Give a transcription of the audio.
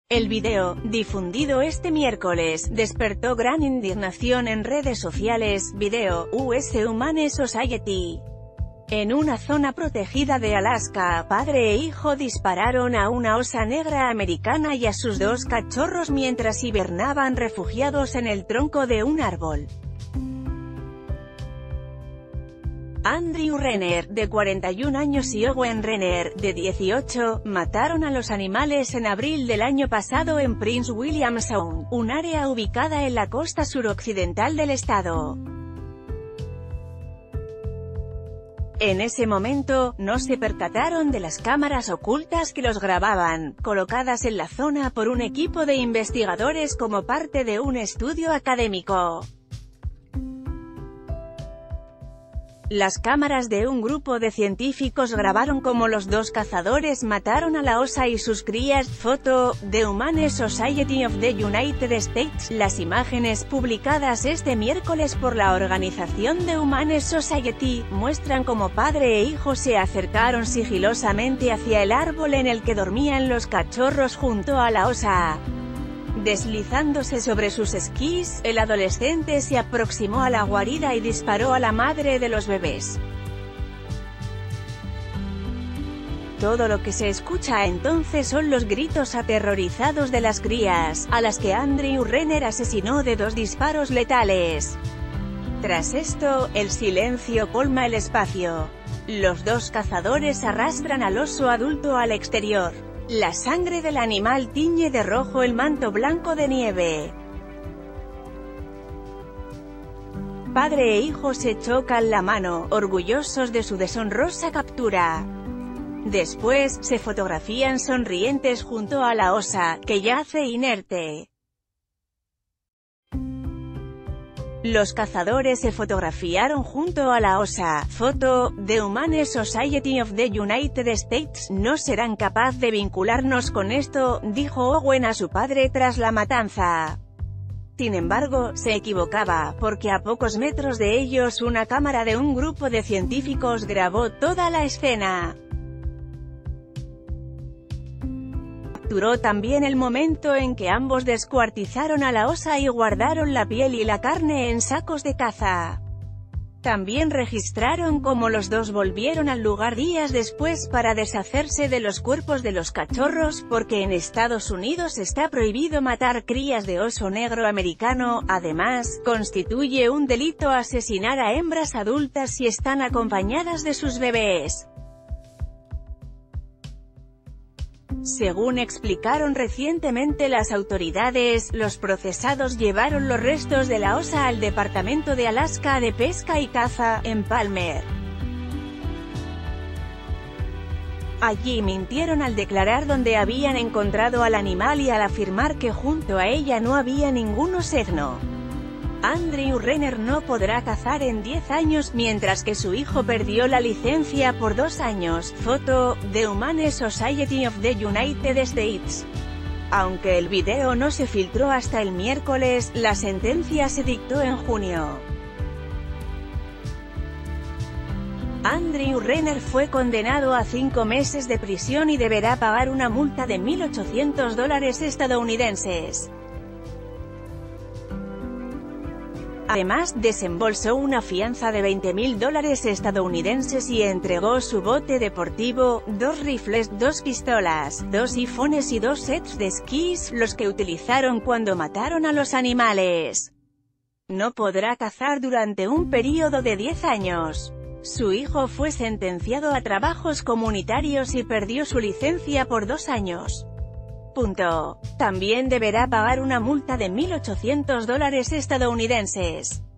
El video, difundido este miércoles, despertó gran indignación en redes sociales. Video, US Humane Society. En una zona protegida de Alaska, padre e hijo dispararon a una osa negra americana y a sus dos cachorros mientras hibernaban refugiados en el tronco de un árbol. Andrew Renner, de 41 años y Owen Renner, de 18, mataron a los animales en abril del año pasado en Prince William Sound, un área ubicada en la costa suroccidental del estado. En ese momento, no se percataron de las cámaras ocultas que los grababan, colocadas en la zona por un equipo de investigadores como parte de un estudio académico. Las cámaras de un grupo de científicos grabaron cómo los dos cazadores mataron a la osa y sus crías. Foto, The Humane Society of the United States. Las imágenes publicadas este miércoles por la organización The Humane Society, muestran cómo padre e hijo se acercaron sigilosamente hacia el árbol en el que dormían los cachorros junto a la osa. Deslizándose sobre sus esquís, el adolescente se aproximó a la guarida y disparó a la madre de los bebés. Todo lo que se escucha entonces son los gritos aterrorizados de las crías, a las que Andrew Renner asesinó de 2 disparos letales. Tras esto, el silencio colma el espacio. Los dos cazadores arrastran al oso adulto al exterior. La sangre del animal tiñe de rojo el manto blanco de nieve. Padre e hijo se chocan la mano, orgullosos de su deshonrosa captura. Después, se fotografían sonrientes junto a la osa, que yace inerte. Los cazadores se fotografiaron junto a la osa. Foto, The Humane Society of the United States. No serán capaces de vincularnos con esto, dijo Owen a su padre tras la matanza. Sin embargo, se equivocaba, porque a pocos metros de ellos una cámara de un grupo de científicos grabó toda la escena. Capturó también el momento en que ambos descuartizaron a la osa y guardaron la piel y la carne en sacos de caza. También registraron cómo los dos volvieron al lugar días después para deshacerse de los cuerpos de los cachorros, porque en Estados Unidos está prohibido matar crías de oso negro americano. Además, constituye un delito asesinar a hembras adultas si están acompañadas de sus bebés. Según explicaron recientemente las autoridades, los procesados llevaron los restos de la osa al Departamento de Alaska de Pesca y Caza, en Palmer. Allí mintieron al declarar dónde habían encontrado al animal y al afirmar que junto a ella no había ningún osegno. Andrew Renner no podrá cazar en 10 años, mientras que su hijo perdió la licencia por 2 años. Foto, The Humane Society of the United States. Aunque el video no se filtró hasta el miércoles, la sentencia se dictó en junio. Andrew Renner fue condenado a 5 meses de prisión y deberá pagar una multa de $1.800 estadounidenses. Además, desembolsó una fianza de $20.000 estadounidenses y entregó su bote deportivo, 2 rifles, 2 pistolas, 2 iPhones y 2 sets de esquís, los que utilizaron cuando mataron a los animales. No podrá cazar durante un período de 10 años. Su hijo fue sentenciado a trabajos comunitarios y perdió su licencia por 2 años. También deberá pagar una multa de $1.800 estadounidenses.